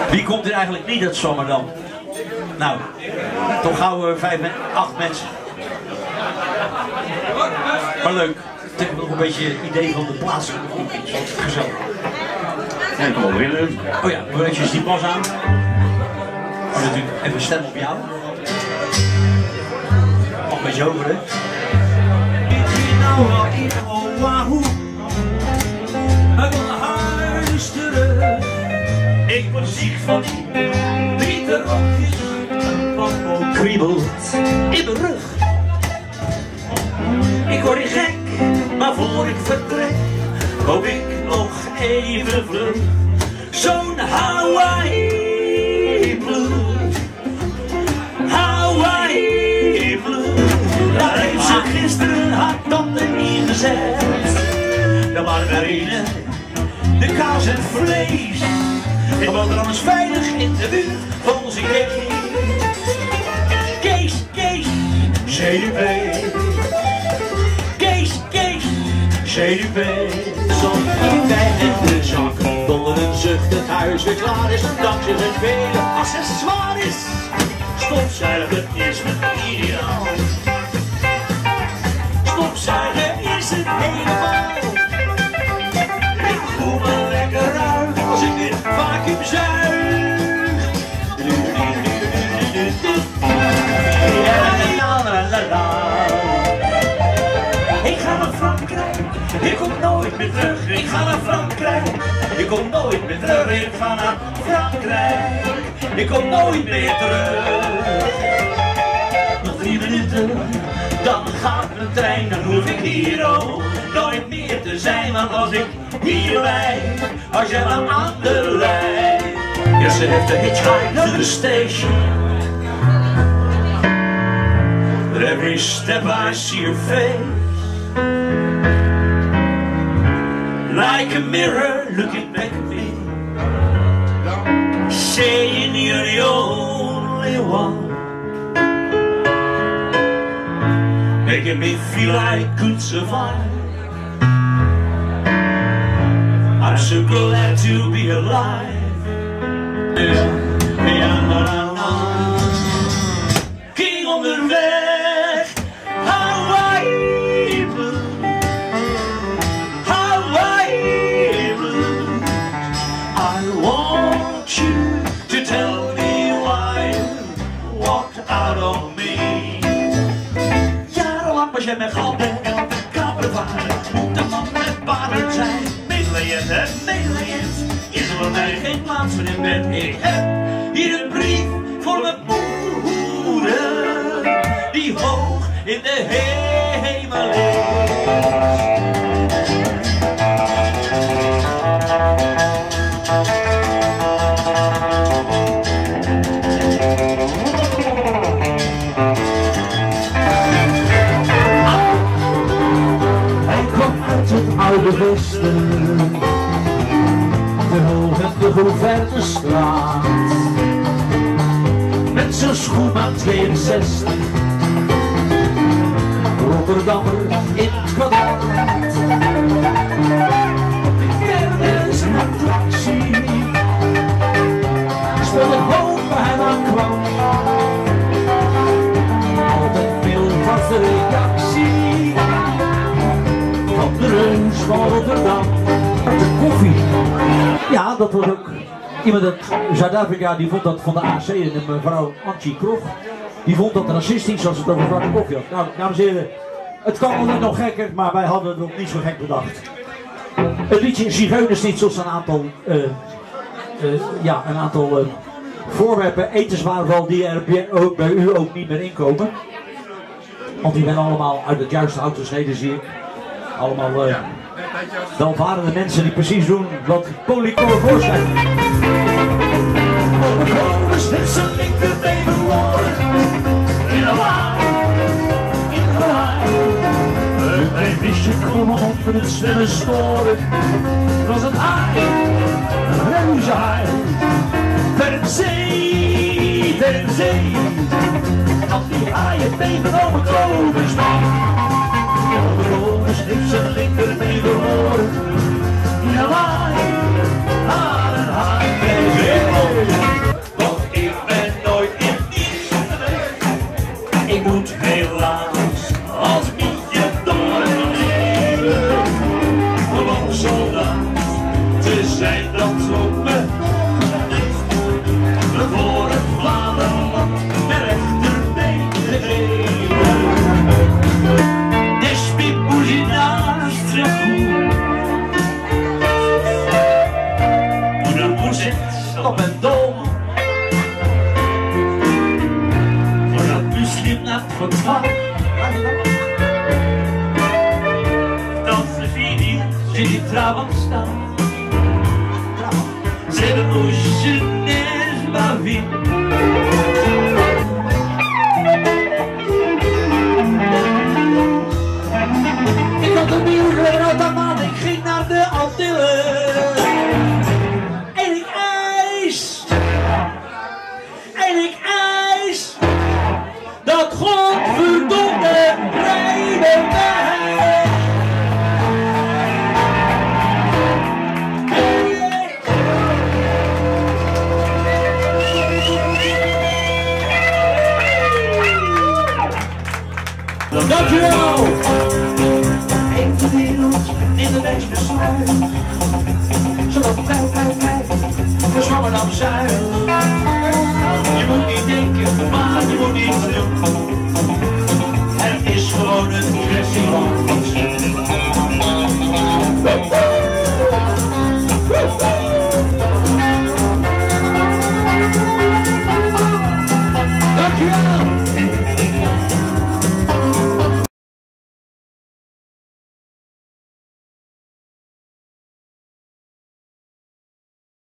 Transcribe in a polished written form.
Wie komt er eigenlijk niet uit Zwammerdam? Nou, toch gauw 8 mensen. Maar leuk. Ik heb nog een beetje het idee van de plaatselijke omgeving. Gezellig. En kom maar in. Oh ja, we je die pas aan. Oh, natuurlijk even stem op jou. Mag een beetje over, hè? Ik word ziek van die witte rokjes van kriebelt in mijn rug. Ik word niet gek, maar voor ik vertrek hoop ik nog even vlug zo'n Hawaii blues. Hawaii blues. Daar heeft ze gisteren haar tanden ingezet. De margarine, de kaas en vlees. Ik woon er anders veilig in de buurt van onze Kees. Kees, CDP. Kees, CDP. Zo'n pijn in de zak, onder een zucht het huis weer klaar is. Dankzij zijn vele accessoires. Stofzuigen is mijn ideaal. Stofzuigen is het helemaal. Ik voel me lekker uit als ik dit vacuüm zuig. Ik ga naar Frankrijk, ik kom nooit meer terug. Ik ga naar Frankrijk, ik kom nooit meer terug. Ik ga naar Frankrijk, ik kom nooit meer terug. Nog 3 minuten, dan gaat mijn trein. Dan hoef ik hier ook nooit meer te zijn. Want als ik hier blijf, als jij maar aan de lijn. Yes, I have to hitchhike to the station. But every step I see your face, like a mirror looking back at me, saying you're the only one, making me feel I could survive. I'm so glad to be alive. Ging onderweg, Hawaii blues, Hawaii blues. I want you to tell me why you walked out on me. Jarenlang was jij mijn galben, kapervader, de man met paarden zijn. Medelijend, hè, medelijend. Is er voor mij geen plaats voor in bed. Ik heb hier een brief voor mijn moeder, die hoog in de hemel is. Hij kwam uit het oude westen, de hoog en de Gouvernestraat, met zijn schoenmaat 62, Rotterdammer in het kwadraat. Kende zijn attractie, speelde hoog waar hij aan kwam, altijd veel was de reactie van de reus van Rotterdam. De koffie. Ja, dat was ook iemand uit Zuid-Afrika die vond dat van de AC en mevrouw Antje Krog. Die vond dat racistisch als het over zwarte koffie had. Nou, dames en heren, het kan altijd nog gekker, maar wij hadden het nog niet zo gek bedacht. Het liedje Zigeunersnitzels, een aantal voorwerpen, etenswaren die er bij u ook niet meer inkomen. Want die zijn allemaal uit het juiste hout gesneden, zie ik. Allemaal welvarende mensen die precies doen wat Polycore voorschrijft. Overkomers met zijn linkerbeen verloren in Hawaii, in Hawaii. Een visje kwam op van het snelle storen. Het was een haai, een reuze haai. Ter zee, ter zee. Als die haaien tegenover komen staan. Overkomers heeft zijn linkerbeen verloren in Hawaii, aan een haai. Brabant staan. C'est le moche neige ma vie. Ik had een nieuwe automaat, ik ging naar de Antillen. En ik eis dat godverdomme rijden mij. Dankjewel! Een de wereld in de wees besluit. Zodat vrij, verzwammen dan zuil. Je moet niet denken, maar je moet niet doen. Het is gewoon een kwestie van